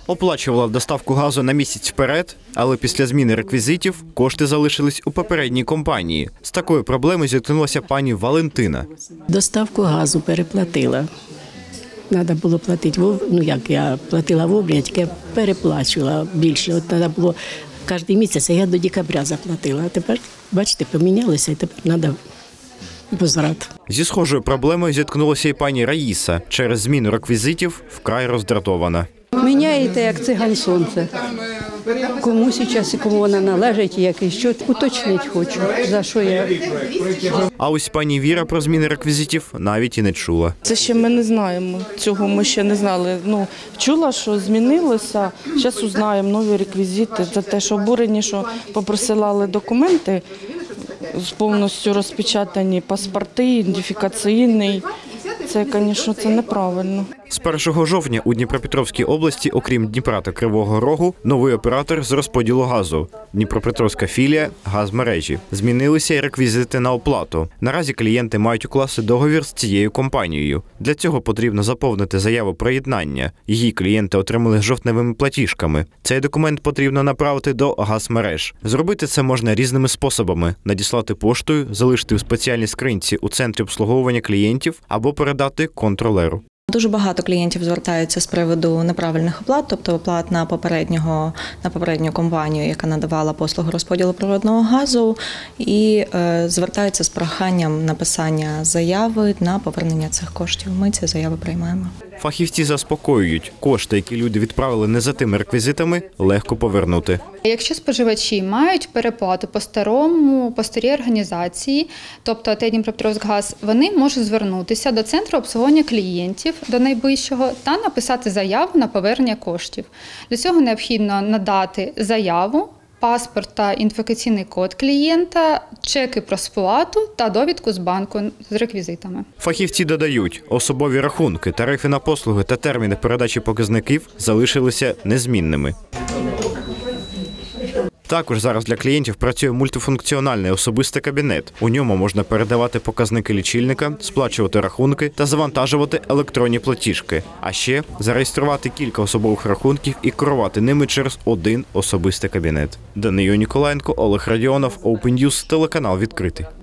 Оплачувала доставку газу на місяць вперед, але після зміни реквізитів кошти залишились у попередній компанії. З такою проблемою зіткнулася пані Валентина. Доставку газу переплатила. Треба було платити, я платила в облік, я переплачувала більше. От треба було кожен місяць, а я до декабря заплатила. А тепер, бачите, помінялися і тепер треба возврат. Зі схожою проблемою зіткнулася і пані Раїса. Через зміну реквізитів вкрай роздратована. Міняєте, як цигань сонце. Кому зараз і кому вона належить, якийсь що уточнити хочу, за що я. А ось пані Віра про зміни реквізитів навіть і не чула. Це ще ми не знаємо, цього ми ще не знали. Чула, що змінилося, зараз узнаємо нові реквізити. За те, що обурені, що попросилали документи, повністю розпечатані паспорти, ідентифікаційний. Це, звісно, це неправильно. З 1 жовтня у Дніпропетровській області, окрім Дніпра та Кривого Рогу, новий оператор з розподілу газу – Дніпропетровська філія «Газмережі». Змінилися й реквізити на оплату. Наразі клієнти мають укласти договір з цією компанією. Для цього потрібно заповнити заяву приєднання. Її клієнти отримали жовтневими платіжками. Цей документ потрібно направити до «Газмереж». Зробити це можна різними способами – надіслати поштою, залишити в спеціальній скриньці у центрі обслуговування клієнтів або передати контролеру. Дуже багато клієнтів звертаються з приводу неправильних оплат, тобто оплат на попередню компанію, яка надавала послугу розподілу природного газу, і звертаються з проханням написання заяви на повернення цих коштів. Ми ці заяви приймаємо. Фахівці заспокоюють, кошти, які люди відправили не за тими реквізитами, легко повернути. Якщо споживачі мають переплату по старій організації, тобто АТ «Дніпропетровськгаз», вони можуть звернутися до центру обслуговування клієнтів, до найближчого, та написати заяву на повернення коштів. Для цього необхідно надати заяву, паспорт та ідентифікаційний код клієнта, чеки про сплату та довідку з банку з реквізитами. Фахівці додають, особові рахунки, тарифи на послуги та терміни передачі показників залишилися незмінними. Також зараз для клієнтів працює мультифункціональний особистий кабінет. У ньому можна передавати показники лічильника, сплачувати рахунки та завантажувати електронні платіжки. А ще зареєструвати кілька особових рахунків і керувати ними через один особистий кабінет. Данило Ніколаєнко, Олег Радіонов, Open News, телеканал «Відкритий».